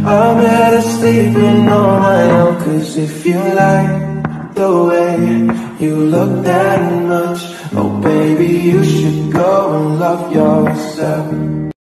I'm better sleeping on my own. Cause if you like the way you look that much, oh baby, you should go and love yourself.